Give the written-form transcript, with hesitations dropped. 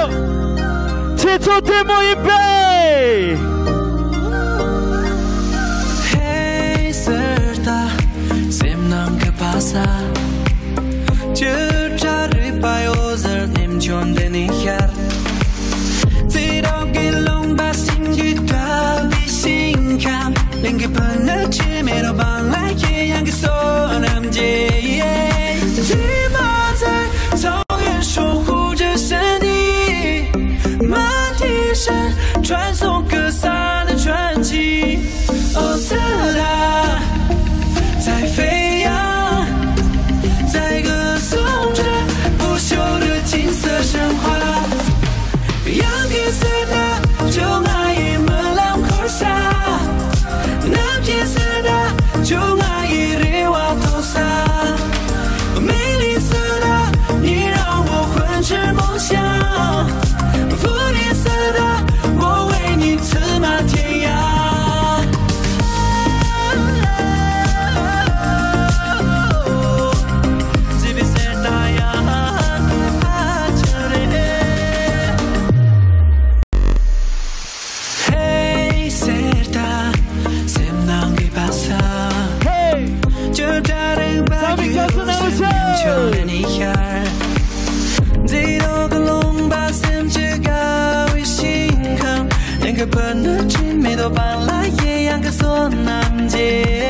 切磋天幕一杯。 Hey SERTA, semnam ke pasa, cari payozer nem chon deni yar. Zero gelong basim kita bising kam, lengi pernah cimero bang lagi yang kesonam je. 骑马在草原守护着圣地，马蹄声传颂格萨的传奇。哦，SERTA在飞扬，在歌颂着不朽的金色神话。Yang SERTA就爱一门浪口沙，南极SERTA就爱一里瓦头沙。美丽SERTA，你让我魂驰梦想。福地SERTA，我为你策马天涯。Hey SERTA， semnang ke pasa， 就打人把雨求了你呀。Zero gelong basem jaga wishing kam, yang ke penuh cime do bang la ye yang ke sonam je.